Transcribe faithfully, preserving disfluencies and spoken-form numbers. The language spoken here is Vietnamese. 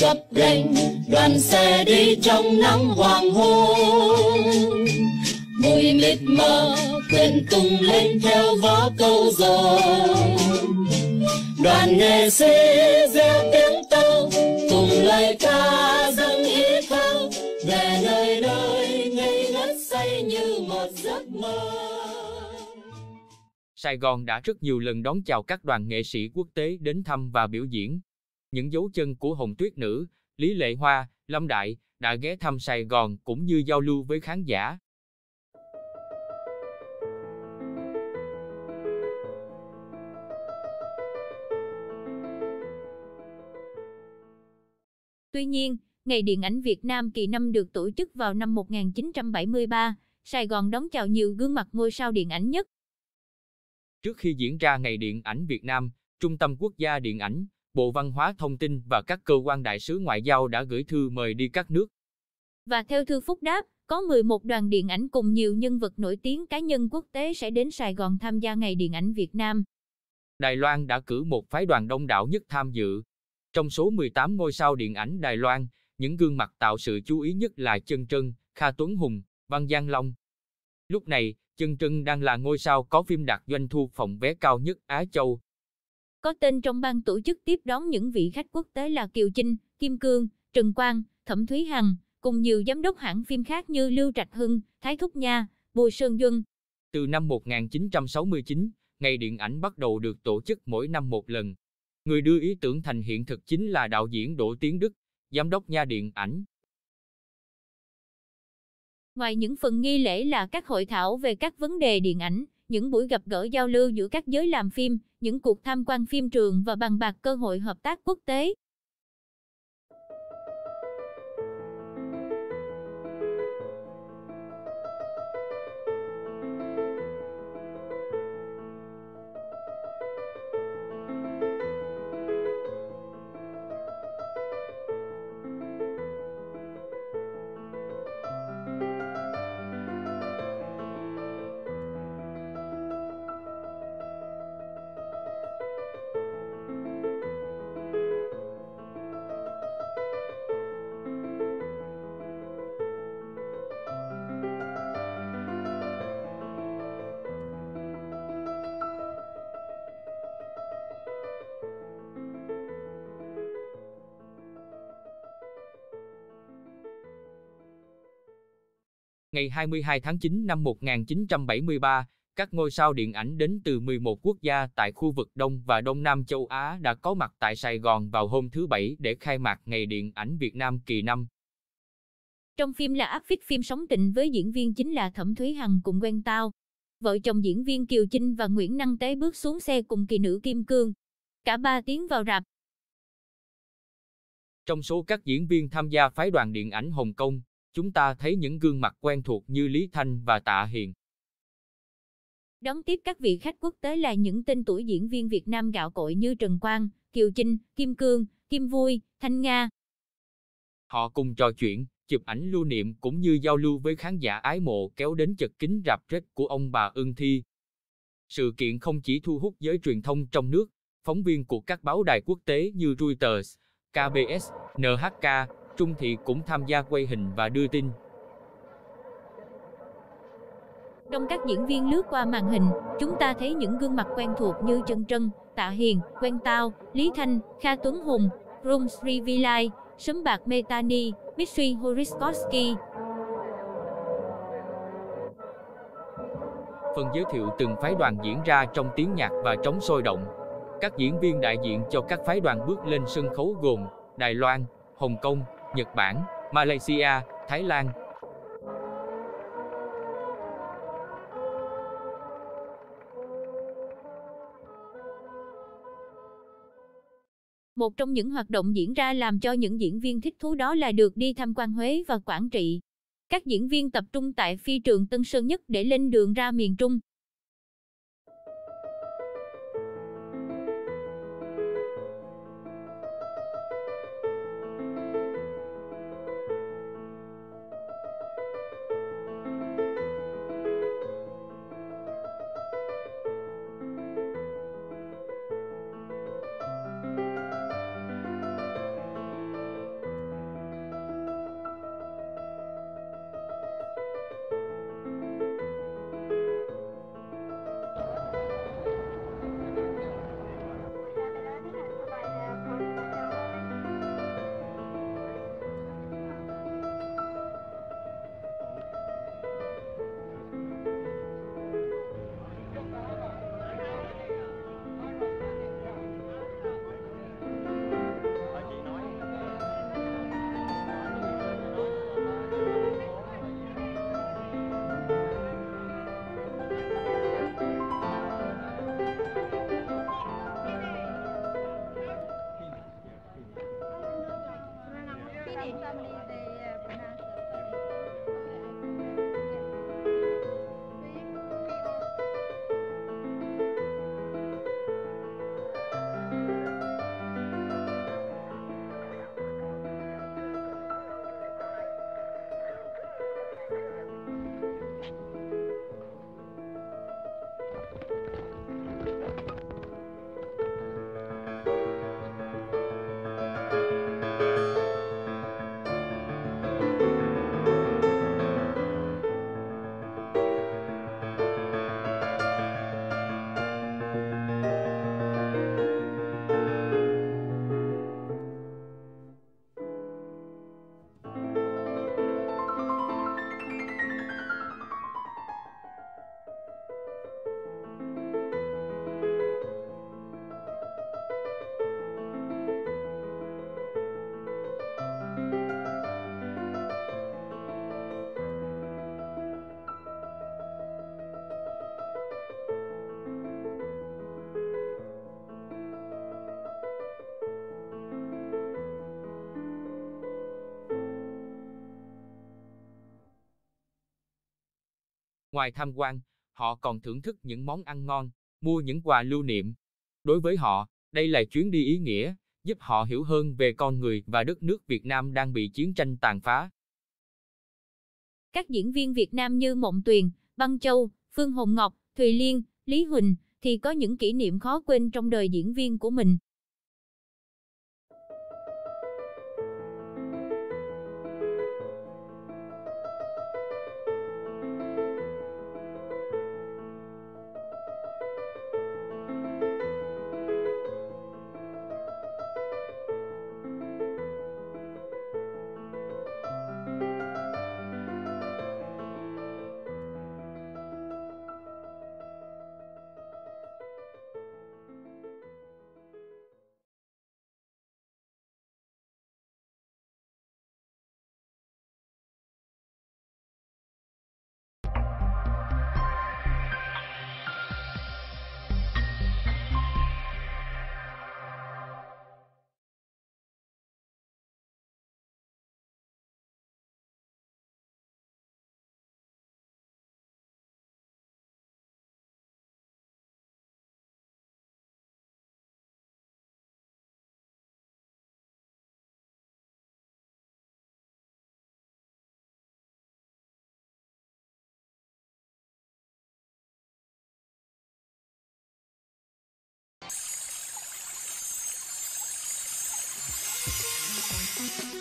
gập ghềnh, đoàn xe đi trong nắng hoàng hôn. Mùi mịt mờ thuyền tung lên theo gió câu rồi. Đoàn nghệ sĩ reo tiếng tâu cùng lời ca dâng ý thao về nơi nơi ngây ngất say như một giấc mơ. Sài Gòn đã rất nhiều lần đón chào các đoàn nghệ sĩ quốc tế đến thăm và biểu diễn. Những dấu chân của Hồng Tuyết Nữ, Lý Lệ Hoa, Lâm Đại đã ghé thăm Sài Gòn cũng như giao lưu với khán giả. Tuy nhiên, Ngày Điện ảnh Việt Nam kỳ năm được tổ chức vào năm một nghìn chín trăm bảy mươi ba, Sài Gòn đón chào nhiều gương mặt ngôi sao điện ảnh nhất. Trước khi diễn ra Ngày Điện ảnh Việt Nam, Trung tâm Quốc gia Điện ảnh, Bộ Văn hóa Thông tin và các cơ quan đại sứ ngoại giao đã gửi thư mời đi các nước. Và theo thư phúc đáp, có mười một đoàn điện ảnh cùng nhiều nhân vật nổi tiếng cá nhân quốc tế sẽ đến Sài Gòn tham gia Ngày Điện ảnh Việt Nam. Đài Loan đã cử một phái đoàn đông đảo nhất tham dự. Trong số mười tám ngôi sao điện ảnh Đài Loan, những gương mặt tạo sự chú ý nhất là Chân Trân, Kha Tuấn Hùng, Văn Giang Long. Lúc này, Chân Trân đang là ngôi sao có phim đạt doanh thu phòng vé cao nhất Á Châu. Có tên trong ban tổ chức tiếp đón những vị khách quốc tế là Kiều Chinh, Kim Cương, Trần Quang, Thẩm Thúy Hằng, cùng nhiều giám đốc hãng phim khác như Lưu Trạch Hưng, Thái Thúc Nha, Bùi Sơn Duân. Từ năm một nghìn chín trăm sáu mươi chín, Ngày Điện ảnh bắt đầu được tổ chức mỗi năm một lần. Người đưa ý tưởng thành hiện thực chính là đạo diễn Đỗ Tiến Đức, giám đốc Nha Điện ảnh. Ngoài những phần nghi lễ là các hội thảo về các vấn đề điện ảnh, những buổi gặp gỡ giao lưu giữa các giới làm phim, những cuộc tham quan phim trường và bàn bạc cơ hội hợp tác quốc tế. Ngày hai mươi hai tháng chín năm một nghìn chín trăm bảy mươi ba, các ngôi sao điện ảnh đến từ mười một quốc gia tại khu vực Đông và Đông Nam châu Á đã có mặt tại Sài Gòn vào hôm thứ Bảy để khai mạc Ngày Điện ảnh Việt Nam kỳ năm. Trong phim là áp phích phim Sống Tình với diễn viên chính là Thẩm Thúy Hằng cùng Quen Tao. Vợ chồng diễn viên Kiều Chinh và Nguyễn Năng Tế bước xuống xe cùng kỳ nữ Kim Cương. Cả ba tiến vào rạp. Trong số các diễn viên tham gia phái đoàn điện ảnh Hồng Kông, chúng ta thấy những gương mặt quen thuộc như Lý Thanh và Tạ Hiền. Đón tiếp các vị khách quốc tế là những tên tuổi diễn viên Việt Nam gạo cội như Trần Quang, Kiều Chinh, Kim Cương, Kim Vui, Thanh Nga. Họ cùng trò chuyện, chụp ảnh lưu niệm cũng như giao lưu với khán giả ái mộ kéo đến chật kín rạp rết của ông bà Ưng Thi. Sự kiện không chỉ thu hút giới truyền thông trong nước, phóng viên của các báo đài quốc tế như Reuters, ca bê ét, en hát ca, Trung Thị cũng tham gia quay hình và đưa tin. Trong các diễn viên lướt qua màn hình, chúng ta thấy những gương mặt quen thuộc như Chân Trân, Tạ Hiền, Quen Tao, Lý Thanh, Kha Tuấn Hùng, Rum Srivilai, Sấm Bạc Methani, Mitsuy Horiskoski. Phần giới thiệu từng phái đoàn diễn ra trong tiếng nhạc và trống sôi động. Các diễn viên đại diện cho các phái đoàn bước lên sân khấu gồm Đài Loan, Hồng Kông, Nhật Bản, Malaysia, Thái Lan. Một trong những hoạt động diễn ra làm cho những diễn viên thích thú đó là được đi tham quan Huế và Quảng Trị. Các diễn viên tập trung tại phi trường Tân Sơn Nhất để lên đường ra miền Trung. Ngoài tham quan, họ còn thưởng thức những món ăn ngon, mua những quà lưu niệm. Đối với họ, đây là chuyến đi ý nghĩa, giúp họ hiểu hơn về con người và đất nước Việt Nam đang bị chiến tranh tàn phá. Các diễn viên Việt Nam như Mộng Tuyền, Băng Châu, Phương Hồng Ngọc, Thùy Liên, Lý Huỳnh thì có những kỷ niệm khó quên trong đời diễn viên của mình. Thank you.